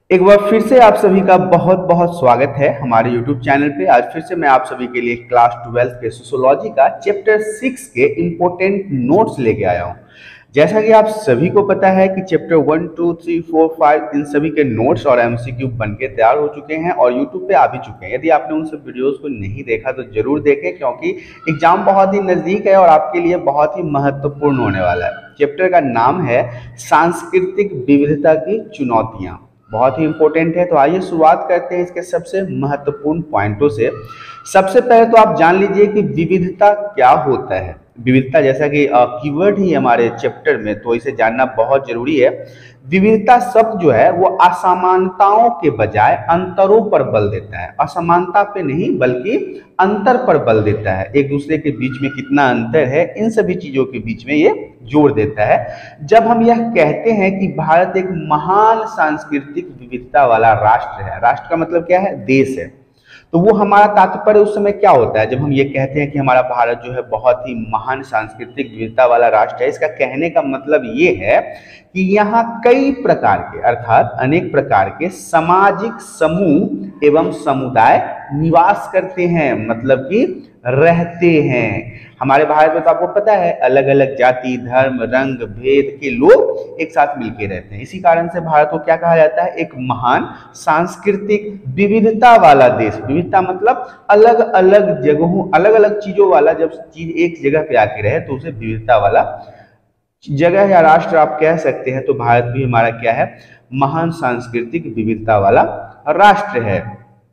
एक बार फिर से आप सभी का बहुत बहुत स्वागत है हमारे YouTube चैनल पे। आज फिर से मैं आप सभी के लिए क्लास 12 के सोशियोलॉजी का चैप्टर 6 के इम्पोर्टेंट नोट्स लेके आया हूँ। जैसा कि आप सभी को पता है कि चैप्टर 1, 2, 3, 4, 5 इन सभी के नोट्स और MCQ बन के तैयार हो चुके हैं और YouTube पे आ भी चुके हैं। यदि आपने उन सब वीडियोस को नहीं देखा तो जरूर देखें, क्योंकि एग्जाम बहुत ही नज़दीक है और आपके लिए बहुत ही महत्वपूर्ण होने वाला है। चैप्टर का नाम है सांस्कृतिक विविधता की चुनौतियाँ। बहुत ही इंपॉर्टेंट है। तो आइए शुरुआत करते हैं इसके सबसे महत्वपूर्ण पॉइंटों से। सबसे पहले तो आप जान लीजिए कि विविधता क्या होता है। विविधता जैसा कि कीवर्ड ही हमारे चैप्टर में, तो इसे जानना बहुत जरूरी है। विविधता शब्द जो है वो असमानताओं के बजाय अंतरों पर बल देता है। असमानता पे नहीं बल्कि अंतर पर बल देता है। एक दूसरे के बीच में कितना अंतर है, इन सभी चीजों के बीच में ये जोर देता है। जब हम यह कहते हैं कि भारत एक महान सांस्कृतिक विविधता वाला राष्ट्र है, राष्ट्र का मतलब क्या है, देश है, तो वो हमारा तात्पर्य उस समय क्या होता है जब हम ये कहते हैं कि हमारा भारत जो है बहुत ही महान सांस्कृतिक विविधता वाला राष्ट्र है। इसका कहने का मतलब ये है कि यहाँ कई प्रकार के अर्थात अनेक प्रकार के सामाजिक समूह एवं समुदाय निवास करते हैं, मतलब कि रहते हैं। हमारे भारत में तो आपको पता है अलग अलग जाति, धर्म, रंग, भेद के लोग एक साथ मिलकर रहते हैं। इसी कारण से भारत को क्या कहा जाता है, एक महान सांस्कृतिक विविधता वाला देश। विविधता मतलब अलग अलग जगहों, अलग अलग चीजों वाला। जब चीज एक जगह पे आके रहे तो उसे विविधता वाला जगह या राष्ट्र आप कह सकते हैं। तो भारत भी हमारा क्या है, महान सांस्कृतिक विविधता वाला राष्ट्र है।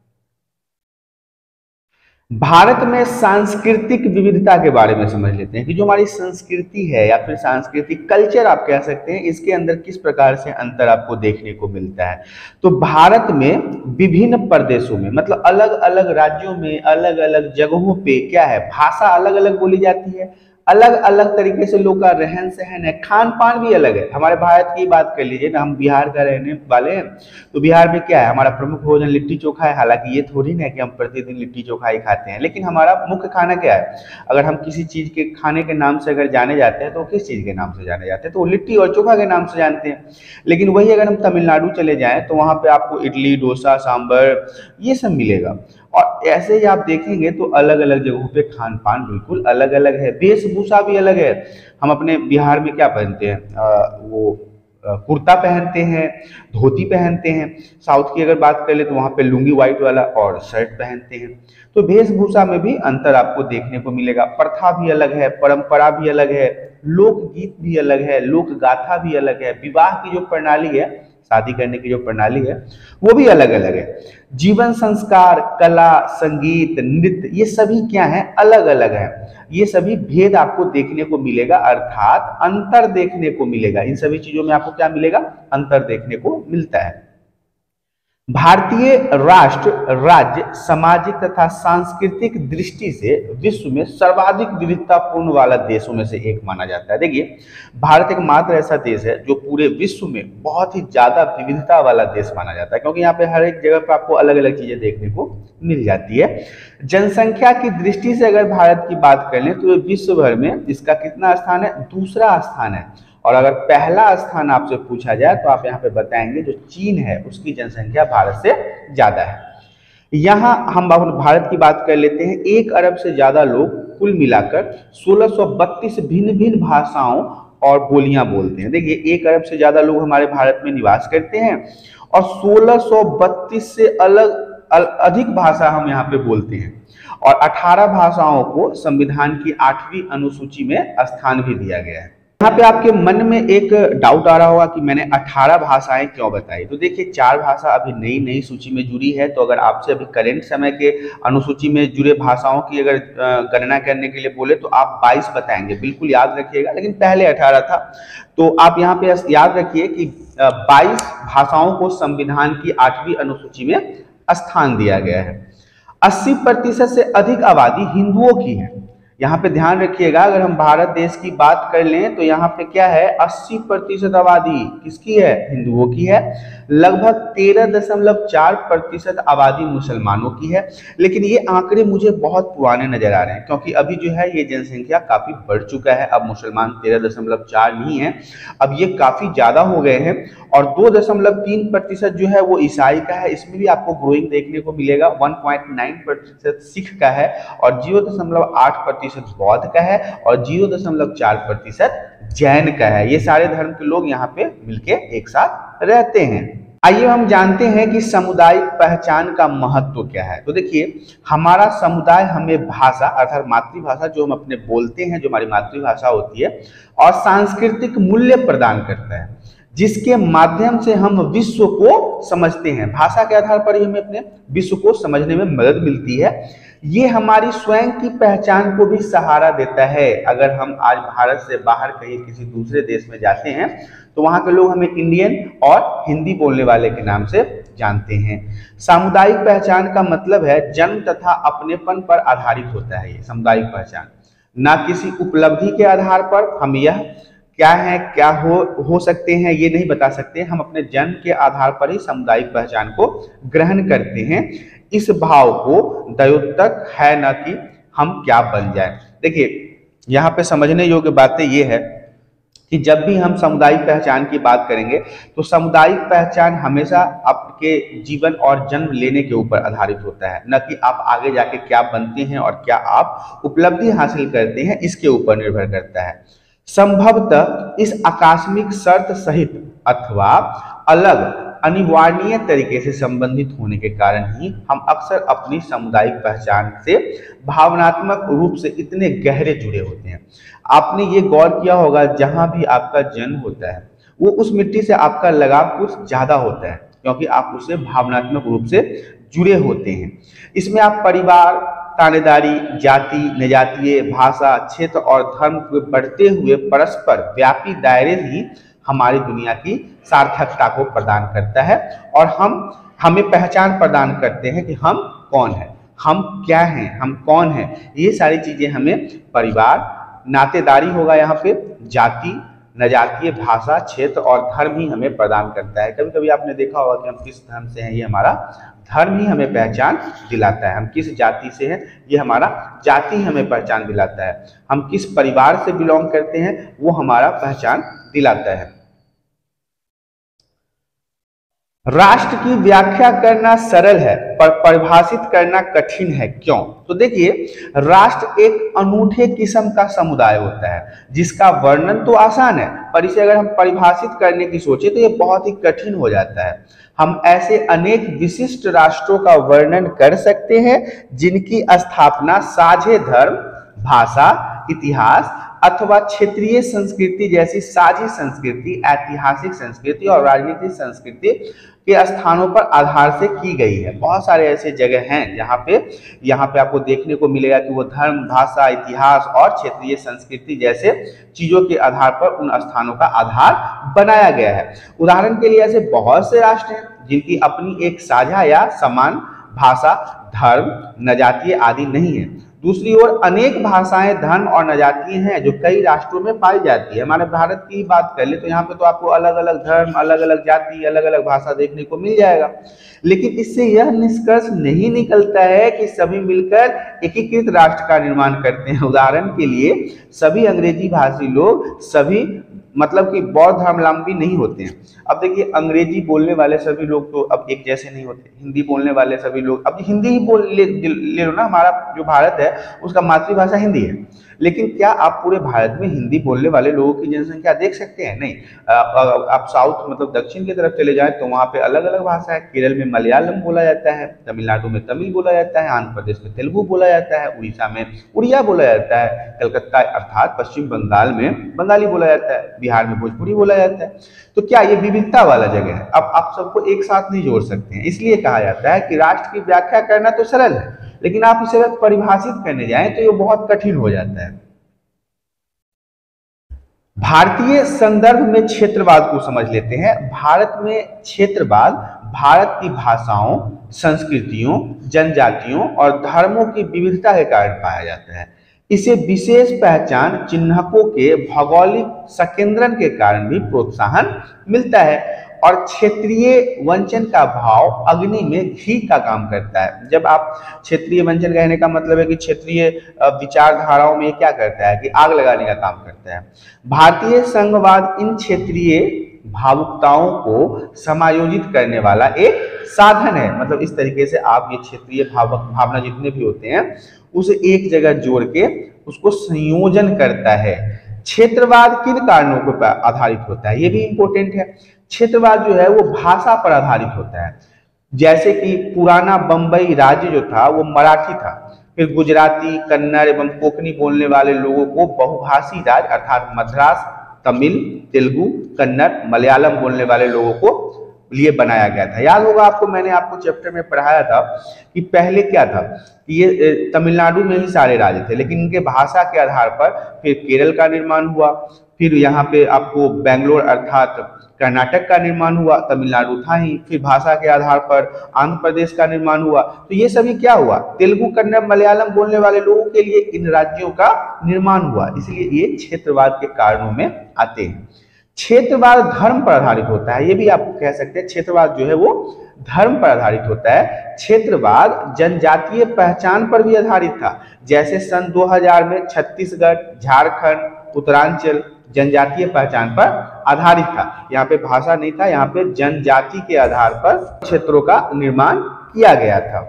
भारत में सांस्कृतिक विविधता के बारे में समझ लेते हैं कि जो हमारी संस्कृति है या फिर सांस्कृतिक कल्चर आप कह सकते हैं, इसके अंदर किस प्रकार से अंतर आपको देखने को मिलता है। तो भारत में विभिन्न प्रदेशों में, मतलब अलग अलग राज्यों में, अलग अलग जगहों पे क्या है, भाषा अलग अलग बोली जाती है, अलग अलग तरीके से लोग का रहन सहन है, खान पान भी अलग है। हमारे भारत की बात कर लीजिए ना, हम बिहार का रहने वाले हैं, तो बिहार में क्या है, हमारा प्रमुख भोजन लिट्टी चोखा है। हालांकि ये थोड़ी ना है कि हम प्रतिदिन लिट्टी चोखा ही खाते हैं, लेकिन हमारा मुख्य खाना क्या है। अगर हम किसी चीज के खाने के नाम से अगर जाने जाते हैं तो किस चीज के नाम से जाने जाते हैं, तो लिट्टी और चोखा के नाम से जानते हैं। लेकिन वही अगर हम तमिलनाडु चले जाएं तो वहां पे आपको इडली, डोसा, सांभर ये सब मिलेगा। और ऐसे ही आप देखेंगे तो अलग अलग जगहों पे खान पान बिल्कुल अलग अलग है, वेशभूषा भी अलग है। हम अपने बिहार में क्या पहनते हैं, कुर्ता पहनते हैं, धोती पहनते हैं। साउथ की अगर बात कर ले तो वहाँ पे लुंगी व्हाइट वाला और शर्ट पहनते हैं। तो वेशभूषा में भी अंतर आपको देखने को मिलेगा। प्रथा भी अलग है, परंपरा भी अलग है, लोकगीत भी अलग है, लोक गाथा भी अलग है, विवाह की जो प्रणाली है, शादी करने की जो प्रणाली है, वो भी अलग अलग है। जीवन संस्कार, कला, संगीत, नृत्य, ये सभी क्या है, अलग अलग है। ये सभी भेद आपको देखने को मिलेगा, अर्थात अंतर देखने को मिलेगा। इन सभी चीजों में आपको क्या मिलेगा, अंतर देखने को मिलता है। भारतीय राष्ट्र राज्य सामाजिक तथा सांस्कृतिक दृष्टि से विश्व में सर्वाधिक विविधतापूर्ण वाला देशों में से एक माना जाता है। देखिए, भारत एक मात्र ऐसा देश है जो पूरे विश्व में बहुत ही ज्यादा विविधता वाला देश माना जाता है, क्योंकि यहाँ पे हर एक जगह पे आपको अलग अलग चीजें देखने को मिल जाती है। जनसंख्या की दृष्टि से अगर भारत की बात कर लें तो विश्व भर में इसका कितना स्थान है, दूसरा स्थान है। और अगर पहला स्थान आपसे पूछा जाए तो आप यहाँ पे बताएंगे जो चीन है उसकी जनसंख्या भारत से ज्यादा है। यहाँ हम भारत की बात कर लेते हैं। 1 अरब से ज्यादा लोग कुल मिलाकर 1632 भिन्न भिन्न भाषाओं और बोलियां बोलते हैं। देखिए, 1 अरब से ज्यादा लोग हमारे भारत में निवास करते हैं और 1632 से अधिक भाषा हम यहाँ पे बोलते हैं। और 18 भाषाओं को संविधान की 8वीं अनुसूची में स्थान भी दिया गया है। यहाँ पे आपके मन में एक डाउट आ रहा होगा कि मैंने 18 भाषाएं क्यों बताई। तो देखिए, 4 भाषा अभी नई नई सूची में जुड़ी है। तो अगर आपसे अभी करेंट समय के अनुसूची में जुड़े भाषाओं की अगर गणना करने के लिए बोले तो आप 22 बताएंगे, बिल्कुल याद रखिएगा। लेकिन पहले 18 था, तो आप यहाँ पे याद रखिए कि 22 भाषाओं को संविधान की 8वीं अनुसूची में स्थान दिया गया है। 80% से अधिक आबादी हिंदुओं की है। यहाँ पे ध्यान रखिएगा, अगर हम भारत देश की बात कर लें तो यहाँ पे क्या है, 80% आबादी किसकी है, हिंदुओं की है। लगभग 13.4% आबादी मुसलमानों की है। लेकिन ये आंकड़े मुझे बहुत पुराने नजर आ रहे हैं, क्योंकि अभी जो है ये जनसंख्या काफी बढ़ चुका है। अब मुसलमान 13.4 नहीं है, अब ये काफी ज्यादा हो गए हैं। और 2.3% जो है वो ईसाई का है, इसमें भी आपको ग्रोइंग देखने को मिलेगा। 1.9% सिख का है और 0.8% बौद्ध का है और 0.4% जैन का है। ये सारे धर्म के लोग यहाँ पे मिलके एक साथ रहते हैं। आइए हम जानते हैं कि सामुदायिक पहचान का महत्व क्या है। तो देखिए, हमारा समुदाय हमें भाषा अर्थात मातृभाषा जो हम अपने बोलते हैं, जो हमारी मातृभाषा होती है, और सांस्कृतिक मूल्य प्रदान करता है, जिसके माध्यम से हम विश्व को समझते हैं। भाषा के आधार पर ही हमें अपने विश्व को समझने में मदद मिलती है। ये हमारी स्वयं की पहचान को भी सहारा देता है। अगर हम आज भारत से बाहर कहीं किसी दूसरे देश में जाते हैं तो वहां के लोग हमें इंडियन और हिंदी बोलने वाले के नाम से जानते हैं। सामुदायिक पहचान का मतलब है जन्म तथा अपनेपन पर आधारित होता है। ये सामुदायिक पहचान ना किसी उपलब्धि के आधार पर हम यह क्या है, क्या हो सकते हैं, ये नहीं बता सकते। हम अपने जन्म के आधार पर ही सामुदायिक पहचान को ग्रहण करते हैं। इस भाव को द्योतक है न कि हम क्या बन जाए। देखिए, यहाँ पे समझने योग्य बातें ये है कि जब भी हम सामुदायिक पहचान की बात करेंगे तो सामुदायिक पहचान हमेशा आपके जीवन और जन्म लेने के ऊपर आधारित होता है, न कि आप आगे जाके क्या बनते हैं और क्या आप उपलब्धि हासिल करते हैं, इसके ऊपर निर्भर करता है। संभवतः इस आकस्मिक शर्त सहित अथवा अलग अनिवार्य तरीके से संबंधित होने के कारण ही हम अक्सर अपनी सामुदायिक पहचान से भावनात्मक रूप से इतने गहरे जुड़े होते हैं। आपने ये गौर किया होगा, जहां भी आपका जन्म होता है वो उस मिट्टी से आपका लगाव कुछ ज्यादा होता है, क्योंकि आप उससे भावनात्मक रूप से जुड़े होते हैं। इसमें आप परिवार, तानेदारी, जाति, नजातीय, भाषा, क्षेत्र और धर्म के बढ़ते हुए परस्पर व्यापी दायरे ही हमारी दुनिया की सार्थकता को प्रदान करता है और हमें पहचान प्रदान करते हैं कि हम कौन हैं, हम क्या हैं, हम कौन हैं। ये सारी चीजें हमें परिवार, नातेदारी होगा यहाँ पे, जाति, नजातीय, भाषा, क्षेत्र और धर्म ही हमें प्रदान करता है। कभी कभी आपने देखा होगा कि हम किस धर्म से हैं, ये हमारा धर्म ही हमें पहचान दिलाता है। हम किस जाति से हैं, ये हमारा जाति ही हमें पहचान दिलाता है। हम किस परिवार से बिलोंग करते हैं, वो हमारा पहचान दिलाता है। राष्ट्र की व्याख्या करना सरल है पर परिभाषित करना कठिन है, क्यों? तो देखिए, राष्ट्र एक अनूठे किस्म का समुदाय होता है जिसका वर्णन तो आसान है, पर इसे अगर हम परिभाषित करने की सोचे तो ये बहुत ही कठिन हो जाता है। हम ऐसे अनेक विशिष्ट राष्ट्रों का वर्णन कर सकते हैं जिनकी स्थापना साझे धर्म, भाषा, इतिहास अथवा क्षेत्रीय संस्कृति जैसी साझी संस्कृति, ऐतिहासिक संस्कृति और राजनीतिक संस्कृति के स्थानों पर आधार से की गई है। बहुत सारे ऐसे जगह हैं यहाँ पे आपको देखने को मिलेगा कि वो धर्म, भाषा, इतिहास और क्षेत्रीय संस्कृति जैसे चीजों के आधार पर उन स्थानों का आधार बनाया गया है। उदाहरण के लिए ऐसे बहुत से राष्ट्र हैं जिनकी अपनी एक साझा या समान भाषा, धर्म, नजातीय आदि नहीं है। दूसरी ओर अनेक भाषाएं, धर्म और नजातीय हैं जो कई राष्ट्रों में पाई जाती है। हमारे भारत की बात कर ले तो यहाँ पे तो आपको अलग अलग धर्म, अलग अलग जाति, अलग अलग भाषा देखने को मिल जाएगा। लेकिन इससे यह निष्कर्ष नहीं निकलता है कि सभी मिलकर एकीकृत राष्ट्र का निर्माण करते हैं। उदाहरण के लिए सभी अंग्रेजी भाषी लोग सभी मतलब कि बौद्ध धर्मावलंबी नहीं होते हैं। अब देखिए, अंग्रेजी बोलने वाले सभी लोग तो अब एक जैसे नहीं होते। हिंदी बोलने वाले सभी लोग, अब हिंदी ही ले लो ना, हमारा जो भारत है उसका मातृभाषा हिंदी है, लेकिन क्या आप पूरे भारत में हिंदी बोलने वाले लोगों की जनसंख्या देख सकते हैं? नहीं। आप साउथ मतलब दक्षिण की तरफ चले जाएं तो वहाँ पे अलग अलग भाषा है। केरल में मलयालम बोला जाता है, तमिलनाडु में तमिल बोला जाता है, आंध्र प्रदेश में तेलुगु बोला जाता है, उड़ीसा में उड़िया बोला जाता है, कलकत्ता अर्थात पश्चिम बंगाल में बंगाली बोला जाता है, बिहार में भोजपुरी बोला जाता है। तो क्या ये विविधता वाला जगह है? अब आप सबको एक साथ नहीं जोड़ सकते हैं। इसलिए कहा जाता है कि राष्ट्र की व्याख्या करना तो सरल है, लेकिन आप इसे अगर परिभाषित करने जाएं तो ये बहुत कठिन हो जाता है। भारतीय संदर्भ में क्षेत्रवाद को समझ लेते हैं। भारत में क्षेत्रवाद भारत की भाषाओं, संस्कृतियों, जनजातियों और धर्मों की विविधता के कारण पाया जाता है। इसे विशेष पहचान चिन्हकों के भौगोलिक संकेंद्रण के कारण भी प्रोत्साहन मिलता है। और क्षेत्रीय वंचन का भाव अग्नि में घी का काम करता है। जब आप क्षेत्रीय वंचन कहने का मतलब है कि क्षेत्रीय विचारधाराओं में क्या करता है कि आग लगाने का काम करता है। भारतीय संघवाद इन क्षेत्रीय भावुकताओं को समायोजित करने वाला एक साधन है। मतलब इस तरीके से आप ये क्षेत्रीय भावना जितने भी होते हैं उसे एक जगह जोड़ के उसको संयोजन करता है। क्षेत्रवाद किन कारणों पर आधारित होता है, ये भी इंपॉर्टेंट है। क्षेत्रवाद जो है वो भाषा पर आधारित होता है। जैसे कि पुराना बंबई राज्य जो था वो मराठी था, फिर गुजराती, कन्नड़ एवं कोंकणी बोलने वाले लोगों को बहुभाषी राज्य अर्थात मद्रास, तमिल, तेलुगु, कन्नड़, मलयालम बोलने वाले लोगों को लिए बनाया गया था। याद होगा आपको, मैंने आपको चैप्टर में पढ़ाया था कि पहले क्या था कि ये तमिलनाडु में ही सारे राज्य थे, लेकिन इनके भाषा के आधार पर फिर केरल का निर्माण हुआ, फिर यहाँ पे आपको बेंगलोर अर्थात कर्नाटक का निर्माण हुआ, तमिलनाडु था ही, फिर भाषा के आधार पर आंध्र प्रदेश का निर्माण हुआ। तो ये सभी क्या हुआ, तेलुगु, कन्नड़, मलयालम बोलने वाले लोगों के लिए इन राज्यों का निर्माण हुआ, इसलिए ये क्षेत्रवाद के कारणों में आते हैं। क्षेत्रवाद धर्म पर आधारित होता है, ये भी आप कह सकते हैं। क्षेत्रवाद जो है वो धर्म पर आधारित होता है। क्षेत्रवाद जनजातीय पहचान पर भी आधारित था। जैसे सन 2000 में छत्तीसगढ़, झारखंड, उत्तरांचल जनजातीय पहचान पर आधारित था। यहाँ पे भाषा नहीं था, यहाँ पे जनजाति के आधार पर क्षेत्रों का निर्माण किया गया था।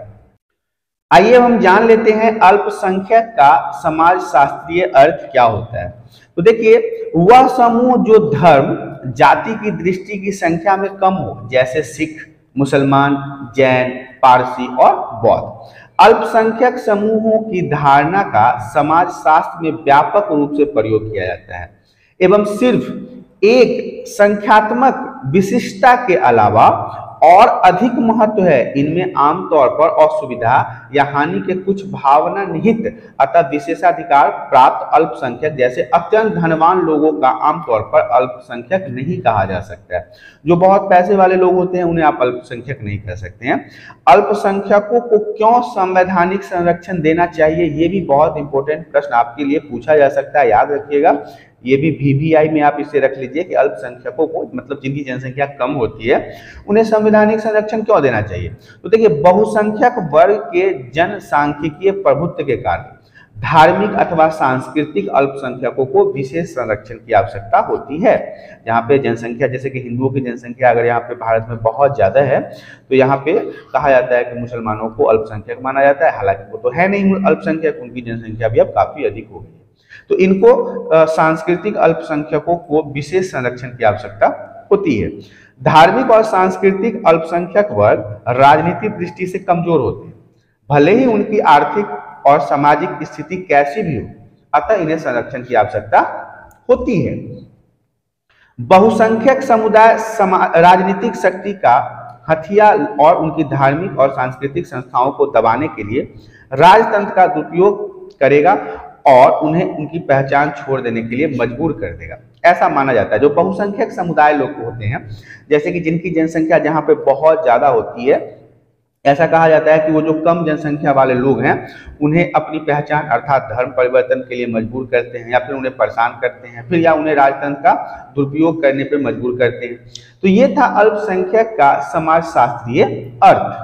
आइए हम जान लेते हैं अल्पसंख्यक का समाज शास्त्रीय अर्थ क्या होता है। तो देखिए, वह समूह जो धर्म जाति की दृष्टि की संख्या में कम हो, जैसे सिख, मुसलमान, जैन, पारसी और बौद्ध। अल्पसंख्यक समूहों की धारणा का समाज शास्त्र में व्यापक रूप से प्रयोग किया जाता है एवं सिर्फ एक संख्यात्मक विशिष्टता के अलावा और अधिक महत्व है। इनमें आमतौर पर असुविधा या हानि के कुछ भावना निहित अतः विशेषाधिकार प्राप्त अल्पसंख्यक जैसे अत्यंत धनवान लोगों का आमतौर पर अल्पसंख्यक नहीं कहा जा सकता है। जो बहुत पैसे वाले लोग होते हैं उन्हें आप अल्पसंख्यक नहीं कह सकते हैं। अल्पसंख्यकों को क्यों संवैधानिक संरक्षण देना चाहिए, ये भी बहुत इंपॉर्टेंट प्रश्न आपके लिए पूछा जा सकता है, याद रखिएगा। ये भी VVI में आप इसे रख लीजिए कि अल्पसंख्यकों को, मतलब जिनकी जनसंख्या कम होती है, उन्हें संवैधानिक संरक्षण क्यों देना चाहिए। तो देखिए, बहुसंख्यक वर्ग के जनसांख्यिकीय प्रभुत्व के कारण धार्मिक अथवा सांस्कृतिक अल्पसंख्यकों को विशेष संरक्षण की आवश्यकता होती है। यहाँ पे जनसंख्या, जैसे कि हिंदुओं की जनसंख्या अगर यहाँ पे भारत में बहुत ज्यादा है तो यहाँ पे कहा जाता है कि मुसलमानों को अल्पसंख्यक माना जाता है, हालांकि वो तो है नहीं अल्पसंख्यक, उनकी जनसंख्या भी अब काफी अधिक हो गई है। तो इनको सांस्कृतिक अल्पसंख्यकों को विशेष संरक्षण की आवश्यकता होती है। धार्मिक और सांस्कृतिक अल्पसंख्यक वर्ग राजनीतिक दृष्टि से कमजोर होते हैं, भले ही उनकी आर्थिक और सामाजिक स्थिति कैसी भी हो, अतः इन्हें संरक्षण की आवश्यकता होती है। बहुसंख्यक समुदाय राजनीतिक शक्ति का हथियार और उनकी धार्मिक और सांस्कृतिक संस्थाओं को दबाने के लिए राजतंत्र का दुरुपयोग करेगा और उन्हें उनकी पहचान छोड़ देने के लिए मजबूर कर देगा, ऐसा माना जाता है। जो बहुसंख्यक समुदाय लोग होते हैं, जैसे कि जिनकी जनसंख्या जहां पे बहुत ज्यादा होती है, ऐसा कहा जाता है कि वो जो कम जनसंख्या वाले लोग हैं उन्हें अपनी पहचान अर्थात धर्म परिवर्तन के लिए मजबूर करते हैं, या फिर उन्हें परेशान करते हैं, फिर या उन्हें राजतंत्र का दुरुपयोग करने पर मजबूर करते हैं। तो ये था अल्पसंख्यक का समाजशास्त्रीय अर्थ।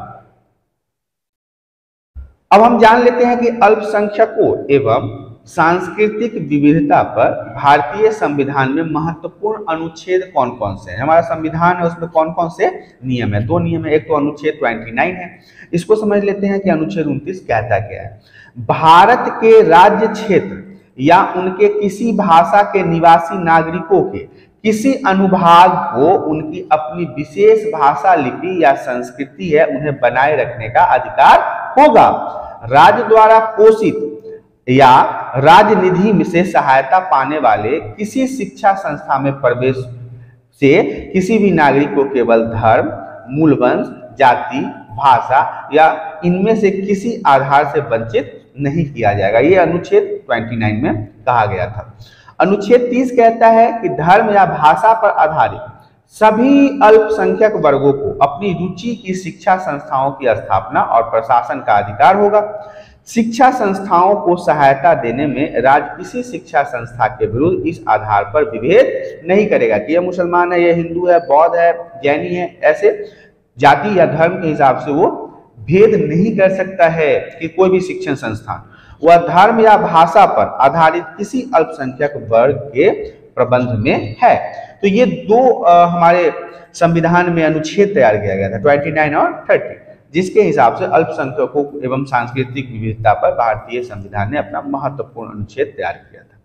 अब हम जान लेते हैं कि अल्पसंख्यकों एवं सांस्कृतिक विविधता पर भारतीय संविधान में महत्वपूर्ण अनुच्छेद कौन कौन से हैं। हमारा संविधान है, उसमें कौन कौन से नियम है, 2 नियम है। एक तो अनुच्छेद 29 है, इसको समझ लेते हैं कि अनुच्छेद 29 कहता क्या है। भारत के राज्य क्षेत्र या उनके किसी भाषा के निवासी नागरिकों के किसी अनुभाग को उनकी अपनी विशेष भाषा, लिपि या संस्कृति है उन्हें बनाए रखने का अधिकार होगा। राज्य द्वारा पोषित या राजनिधि से सहायता पाने वाले किसी शिक्षा संस्था में प्रवेश से किसी भी नागरिक को केवल धर्म, मूल वंश, जाति, भाषा या इनमें से किसी आधार से वंचित नहीं किया जाएगा। ये अनुच्छेद 29 में कहा गया था। अनुच्छेद 30 कहता है कि धर्म या भाषा पर आधारित सभी अल्पसंख्यक वर्गों को अपनी रुचि की शिक्षा संस्थाओं की स्थापना और प्रशासन का अधिकार होगा। शिक्षा संस्थाओं को सहायता देने में राज्य किसी शिक्षा संस्था के विरुद्ध इस आधार पर विभेद नहीं करेगा कि यह मुसलमान है, यह हिंदू है, बौद्ध है, जैनी है, ऐसे जाति या धर्म के हिसाब से वो भेद नहीं कर सकता है कि कोई भी शिक्षण संस्थान वह धर्म या भाषा पर आधारित किसी अल्पसंख्यक वर्ग के प्रबंध में है। तो ये दो हमारे संविधान में अनुच्छेद तैयार किया गया था 29 और 30, जिसके हिसाब से अल्पसंख्यकों एवं सांस्कृतिक विविधता पर भारतीय संविधान ने अपना महत्वपूर्ण अनुच्छेद तैयार किया था।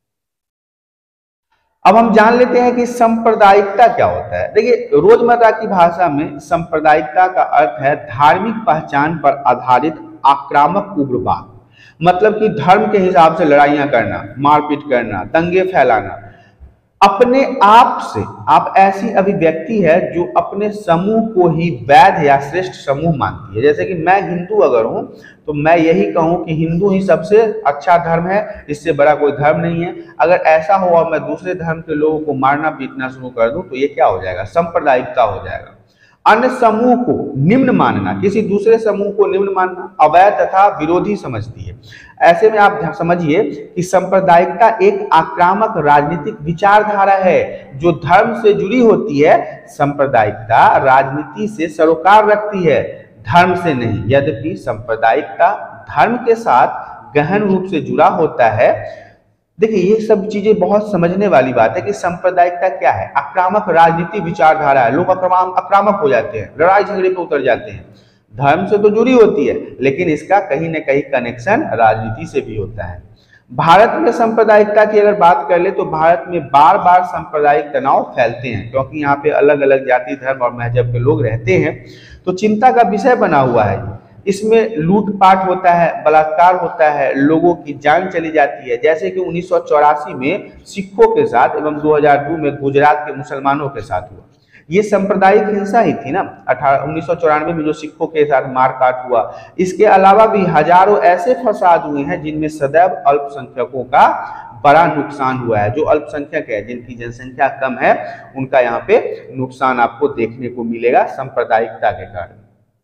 अब हम जान लेते हैं कि सांप्रदायिकता क्या होता है। देखिए, रोजमर्रा की भाषा में सांप्रदायिकता का अर्थ है धार्मिक पहचान पर आधारित आक्रामक उग्रवाद, मतलब कि धर्म के हिसाब से लड़ाइयां करना, मारपीट करना, दंगे फैलाना। अपने आप से आप ऐसी अभिव्यक्ति है जो अपने समूह को ही वैध या श्रेष्ठ समूह मानती है। जैसे कि मैं हिंदू अगर हूं तो मैं यही कहूं कि हिंदू ही सबसे अच्छा धर्म है, इससे बड़ा कोई धर्म नहीं है। अगर ऐसा हो और मैं दूसरे धर्म के लोगों को मारना पीटना शुरू कर दूं तो ये क्या हो जाएगा? सांप्रदायिकता हो जाएगा। अन्य समूह को निम्न मानना, किसी दूसरे समूह को निम्न मानना अवैध तथा विरोधी समझती है। ऐसे में आप समझिए कि सांप्रदायिकता एक आक्रामक राजनीतिक विचारधारा है जो धर्म से जुड़ी होती है। सांप्रदायिकता राजनीति से सरोकार रखती है, धर्म से नहीं। यद्यपि सांप्रदायिकता धर्म के साथ गहन रूप से जुड़ा होता है। देखिए, ये सब चीजें बहुत समझने वाली बात है कि सांप्रदायिकता क्या है। आक्रामक राजनीतिक विचारधारा है, लोग आक्रामक हो जाते हैं, लड़ाई झगड़े पे उतर जाते हैं। धर्म से तो जुड़ी होती है लेकिन इसका कहीं न कहीं कनेक्शन राजनीति से भी होता है। भारत में सांप्रदायिकता की अगर बात कर ले तो भारत में बार बार सांप्रदायिक तनाव फैलते हैं, क्योंकि यहाँ पे अलग अलग जाति, धर्म और मजहब के लोग रहते हैं, तो चिंता का विषय बना हुआ है। इसमें लूटपाट होता है, बलात्कार होता है, लोगों की जान चली जाती है, जैसे कि 1984 में सिखों के साथ एवं 2002 में गुजरात के मुसलमानों के साथ हुआ। ये सांप्रदायिक हिंसा ही थी ना, 1994 में जो सिखों के साथ मारकाट हुआ। इसके अलावा भी हजारों ऐसे फसाद हुए हैं जिनमें सदैव अल्पसंख्यकों का बड़ा नुकसान हुआ है। जो अल्पसंख्यक है, जिनकी जनसंख्या कम है, उनका यहाँ पे नुकसान आपको देखने को मिलेगा सांप्रदायिकता के कारण।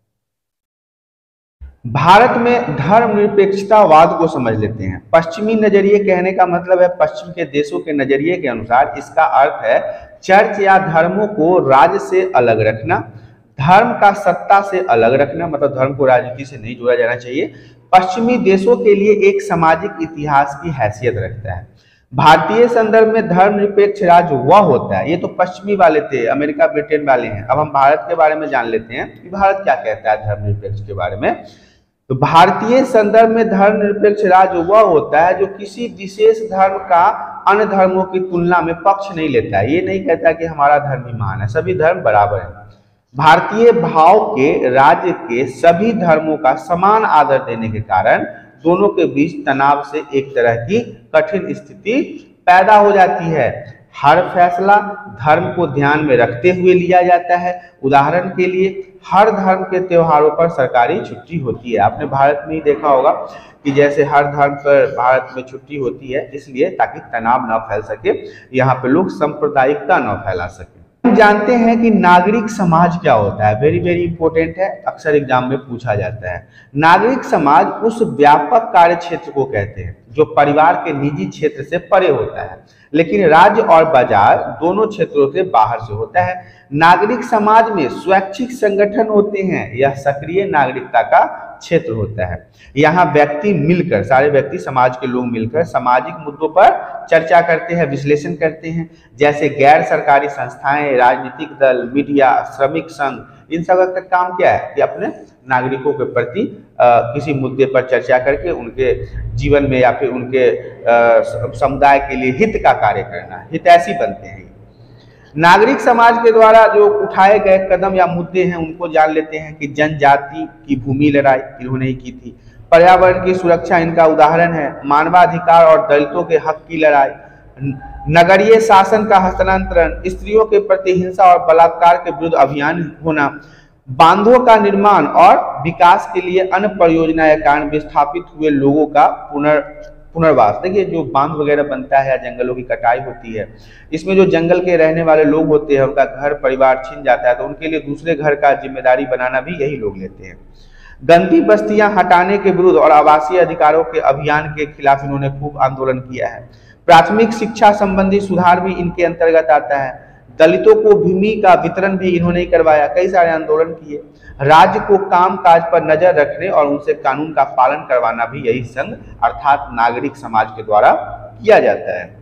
भारत में धर्मनिरपेक्षतावाद को समझ लेते हैं। पश्चिमी नजरिए कहने का मतलब है, पश्चिम के देशों के नजरिए के अनुसार इसका अर्थ है चर्च या धर्मों को राज्य से अलग रखना, धर्म का सत्ता से अलग रखना, मतलब धर्म को राजनीति से नहीं जोड़ा जाना चाहिए। पश्चिमी देशों के लिए एक सामाजिक इतिहास की हैसियत रखता है। भारतीय संदर्भ में धर्मनिरपेक्ष राज्य वह होता है, ये तो पश्चिमी वाले थे, अमेरिका ब्रिटेन वाले हैं। अब हम भारत के बारे में जान लेते हैं कि भारत क्या कहता है धर्मनिरपेक्ष के बारे में। तो भारतीय संदर्भ में धर्मनिरपेक्ष राज्य वह होता है जो किसी विशेष धर्म का अन्य धर्मों की तुलना में पक्ष नहीं लेता है। ये नहीं कहता कि हमारा धर्म ही महान है, सभी धर्म बराबर है। भारतीय भाव के राज्य के सभी धर्मों का समान आदर देने के कारण दोनों के बीच तनाव से एक तरह की कठिन स्थिति पैदा हो जाती है। हर फैसला धर्म को ध्यान में रखते हुए लिया जाता है। उदाहरण के लिए हर धर्म के त्योहारों पर सरकारी छुट्टी होती है। आपने भारत में ही देखा होगा कि जैसे हर धर्म पर भारत में छुट्टी होती है, इसलिए ताकि तनाव न फैल सके, यहाँ पे लोग सांप्रदायिकता न फैला सके। हम जानते हैं कि नागरिक समाज क्या होता है, वेरी वेरी इंपॉर्टेंट है, अक्सर एग्जाम में पूछा जाता है। नागरिक समाज उस व्यापक कार्य क्षेत्र को कहते हैं जो परिवार के निजी क्षेत्र से परे होता है, लेकिन राज्य और बाजार दोनों क्षेत्रों से बाहर से होता है। नागरिक समाज में स्वैच्छिक संगठन होते हैं, यह सक्रिय नागरिकता का क्षेत्र होता है। यहाँ व्यक्ति मिलकर, सारे व्यक्ति समाज के लोग मिलकर सामाजिक मुद्दों पर चर्चा करते हैं, विश्लेषण करते हैं। जैसे गैर सरकारी संस्थाएं, राजनीतिक दल, मीडिया, श्रमिक संघ, इन सब का काम क्या है कि अपने नागरिकों के प्रति किसी मुद्दे पर चर्चा करके उनके जीवन में या फिर उनके समुदाय के लिए हित का कार्य करना, हितैषी बनते हैं। नागरिक समाज के द्वारा जो उठाए गए कदम या मुद्दे हैं उनको जान लेते हैं कि जनजाति की भूमि लड़ाई इन्होंने ही की थी, पर्यावरण की सुरक्षा इनका उदाहरण है, मानवाधिकार और दलितों के हक की लड़ाई, नगरीय शासन का हस्तांतरण, स्त्रियों के प्रति हिंसा और बलात्कार के विरुद्ध अभियान होना, बांधों का निर्माण और विकास के लिए अन्य परियोजनाएं के कारण विस्थापित हुए लोगों का पुनर्वास। देखिए, जो बांध वगैरह बनता है या जंगलों की कटाई होती है, इसमें जो जंगल के रहने वाले लोग होते हैं उनका घर परिवार छिन जाता है, तो उनके लिए दूसरे घर का जिम्मेदारी बनाना भी यही लोग लेते हैं। गंदी बस्तियां हटाने के विरुद्ध और आवासीय अधिकारों के अभियान के खिलाफ इन्होंने खूब आंदोलन किया है। प्राथमिक शिक्षा संबंधी सुधार भी इनके अंतर्गत आता है। दलितों को भूमि का वितरण भी इन्होंने करवाया, कई सारे आंदोलन किए। राज्य को काम काज पर नजर रखने और उनसे कानून का पालन करवाना भी यही संघ अर्थात नागरिक समाज के द्वारा किया जाता है।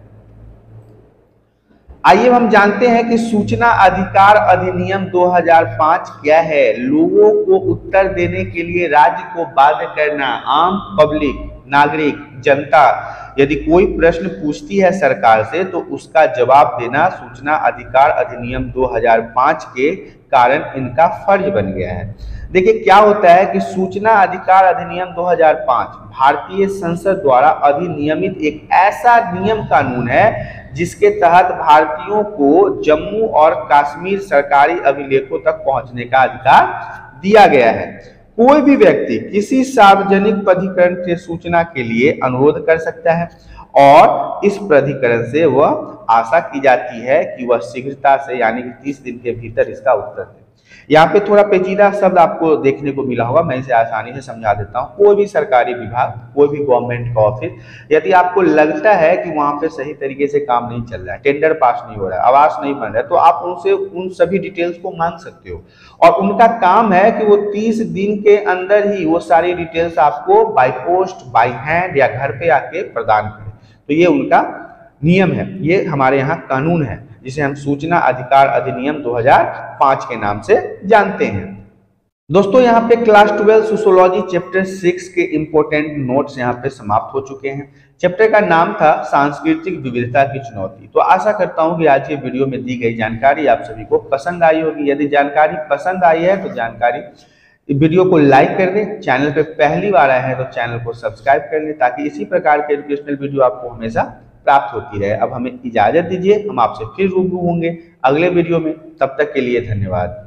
आइए हम जानते हैं कि सूचना अधिकार अधिनियम 2005 क्या है। लोगों को उत्तर देने के लिए राज्य को बाध्य करना। आम पब्लिक, नागरिक, जनता यदि कोई प्रश्न पूछती है सरकार से तो उसका जवाब देना सूचना अधिकार अधिनियम 2005 के कारण इनका फर्ज बन गया है। देखिए क्या होता है कि सूचना अधिकार अधिनियम 2005 भारतीय संसद द्वारा अधिनियमित एक ऐसा नियम कानून है जिसके तहत भारतीयों को जम्मू और कश्मीर सरकारी अभिलेखों तक पहुंचने का अधिकार दिया गया है। कोई भी व्यक्ति किसी सार्वजनिक प्राधिकरण से सूचना के लिए अनुरोध कर सकता है और इस प्राधिकरण से वह आशा की जाती है कि वह शीघ्रता से यानी कि 30 दिन के भीतर इसका उत्तर दे। यहाँ पे थोड़ा पेचीदा शब्द आपको देखने को मिला होगा, मैं इसे आसानी से समझा देता हूँ। कोई भी सरकारी विभाग, कोई भी गवर्नमेंट का ऑफिस, यदि आपको लगता है कि वहां पे सही तरीके से काम नहीं चल रहा है, टेंडर पास नहीं हो रहा है, आवास नहीं बन रहा है, तो आप उनसे उन सभी डिटेल्स को मांग सकते हो और उनका काम है कि वो 30 दिन के अंदर ही वो सारी डिटेल्स आपको बाय पोस्ट, बाय हैंड या घर पे आके प्रदान करें। तो ये उनका नियम है, ये हमारे यहाँ कानून है जिसे हम सूचना अधिकार अधिनियम 2005 के नाम से जानते हैं। दोस्तों यहाँ पे क्लास 12 सोशियोलॉजी चैप्टर 6 के इंपॉर्टेंट नोट्स यहाँ पे समाप्त हो चुके हैं। चैप्टर का नाम था सांस्कृतिक विविधता की चुनौती। तो आशा करता हूँ कि आज के वीडियो में दी गई जानकारी आप सभी को पसंद आई होगी। यदि जानकारी पसंद आई है तो वीडियो को लाइक कर दें, चैनल पे पहली बार आए हैं तो चैनल को सब्सक्राइब कर लें ताकि इसी प्रकार के एजुकेशनल वीडियो आपको हमेशा प्राप्त होती रहे। अब हमें इजाजत दीजिए, हम आपसे फिर रूबरू होंगे अगले वीडियो में। तब तक के लिए धन्यवाद।